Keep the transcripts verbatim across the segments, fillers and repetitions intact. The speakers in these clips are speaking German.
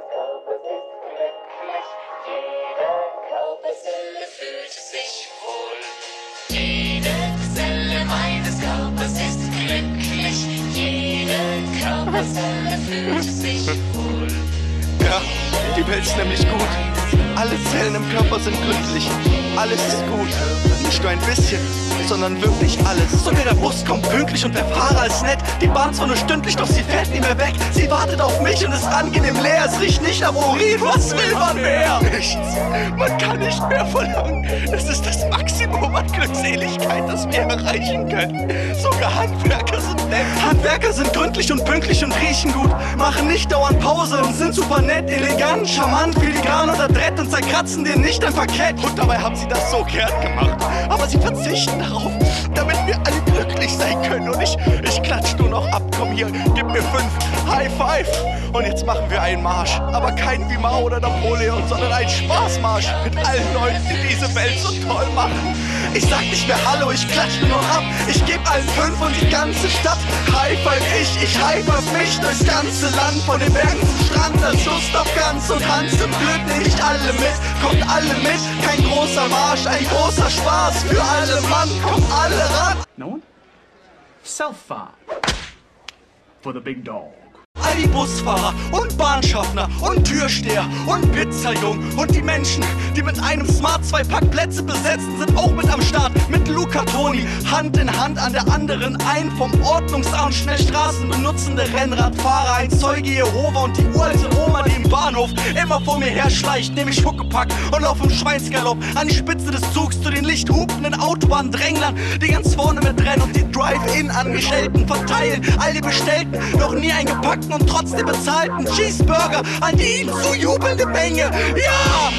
Körpers ist glücklich, jede Körperzelle fühlt sich wohl. Jede Zelle meines Körpers ist glücklich, jede Körperzelle fühlt sich wohl. Ja, die Welt ist nämlich gut. Alle Zellen im Körper sind glücklich. Alles ist gut. Nicht nur ein bisschen, sondern wirklich alles. Sogar der Bus kommt pünktlich und der Fahrer ist nett. Die Bahn zwar nur stündlich, doch sie fährt nie mehr weg. Sie wartet auf mich und ist angenehm leer. Es riecht nicht nach Urin, was will man mehr? Nichts. Man kann nicht mehr verlangen. Das ist das Maximum an Glückseligkeit, das wir erreichen können. Sogar Handwerker sind nett. Handwerker sind gründlich und pünktlich und riechen gut. Machen nicht dauernd Pause und sind super nett, elegant, charmant, filigran und adrett und zerkratzen dir nicht ein Parkett. Und dabei haben sie das so gern gemacht. Aber sie verzichten darauf, damit wir alle glücklich sein können. Und ich, ich klatsch nur noch ab. Komm hier, gib mir fünf. High five. Und jetzt machen wir einen Marsch. Aber kein wie Mao oder Napoleon, sondern einen Spaßmarsch. Mit allen Leuten, die diese Welt so toll machen. Ich sag nicht mehr Hallo, ich klatsch nur noch ab. Ich geb allen fünf und die ganze Stadt. High five ich, ich high five mich durchs ganze Land. Von den Bergen zum Strand, als Lust auf Ganz und Hans im Glück. Nehm ich alle mit, kommt alle mit. Kein großer Marsch, ein großer Spaß. Für alle Mann, kommt alle ran. No one? Self-fire. For the big dog. All die Busfahrer und Bahnschaffner und Türsteher und Pizzajungen und die Menschen, die mit einem Smart zwei Parkplätze besetzen, sind auch mit am Start. Mit Luca Toni, Hand in Hand an der anderen ein vom Ordnungsamt schnell Straßen benutzende Rennradfahrer, ein Zeuge Jehova und die uralte Oma, die im Bahnhof immer vor mir her schleicht. Nehm ich Huckepack und lauf im Schweinsgalopp an die Spitze des Zugs zu den lichthupenden Autobahndränglern, die ganz vorne mit rennen und die Drive-In-Angestellten verteilen. All die bestellten, noch nie eingepackten und trotzdem bezahlten Cheeseburger an die ihnen zu jubelnde Menge. Ja!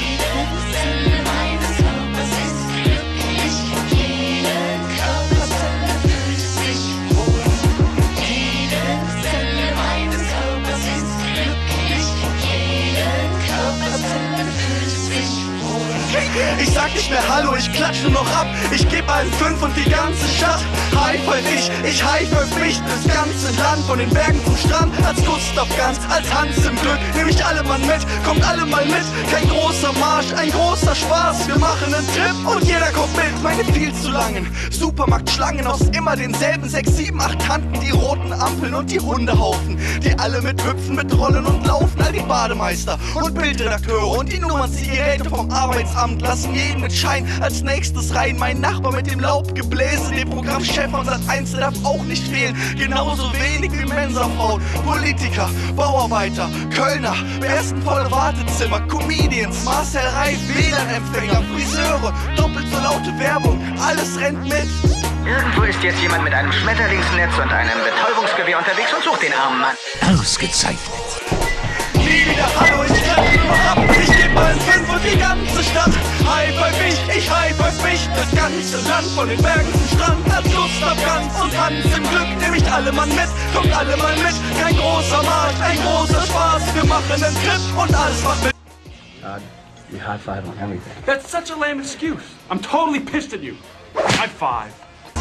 Ich sag nicht mehr Hallo, ich klatsch nur noch ab. Ich geb allen fünf und die ganze Stadt. High five ich, ich high five mich. Das ganze Land, von den Bergen zum Strand. Als Gustav Ganz, als Hans im Glück. Nehm ich alle Mann mit, kommt alle mal mit. Kein großer Marsch, ein großer Spaß. Wir machen einen Trip und jeder kommt mit. Meine viel zu langen Supermarktschlangen aus immer denselben sechs, sieben, acht Tanten. Die roten Ampeln und die Hundehaufen, die alle mit hüpfen, mit rollen und laufen. All die Bademeister und Bildredakteure und die Nummernziehgeräte vom Arbeitsamt lassen jeden mit Schein als nächstes rein. Mein Nachbar mit dem Laubgebläse, dem Programmchef von Sat eins, der darf auch nicht fehlen. Genauso wenig wie Mensafrauen, Politiker, Bauarbeiter, Kölner, bestenvolle Wartezimmer, Comedians, Marcel Reif, W L A N-Empfänger, Friseure, doppelt so laute Werbung, alles rennt mit. Irgendwo ist jetzt jemand mit einem Schmetterlingsnetz und einem Betäubungsgewehr unterwegs und sucht den armen Mann. Ausgezeichnet. Nie wieder Hallo, ich klatsch nur noch ab. Ich geb allen fünf und die ganze Stadt. High five ich, ich high five mich. Das ganze Land, von den Bergen zum Strand. Als Gustav Ganz und Hans im Glück. Nehm ich alle Mann mit, kommt alle mal mit. Kein großer Marsch, ein großer Spaß. Wir machen einen Trip und alles macht mit. Uh, we high five on everything. That's such a lame excuse. I'm totally pissed at you. High five.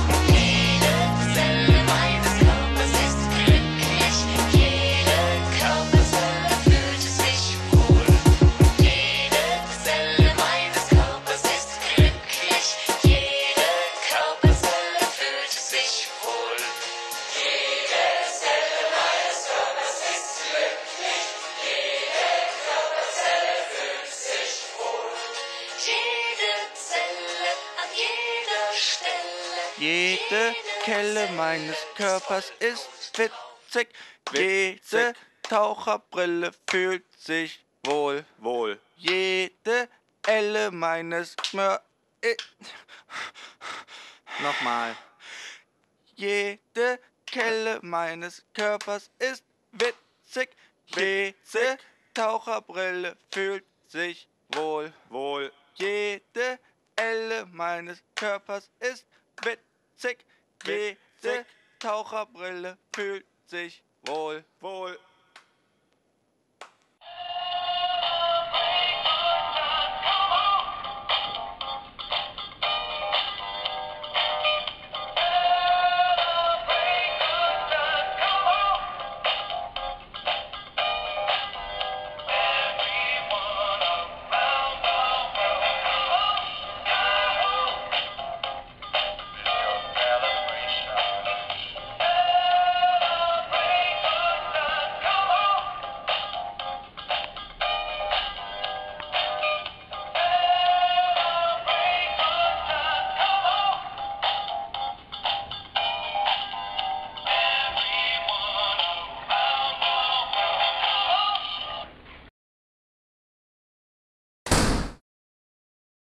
Jede Kelle meines Körpers ist witzig. Jede Taucherbrille fühlt sich wohl. Wohl. Jede Elle meines Mör... Nochmal. Jede Kelle meines Körpers ist witzig. Jede Taucherbrille fühlt sich wohl. Wohl. Jede Elle meines Körpers ist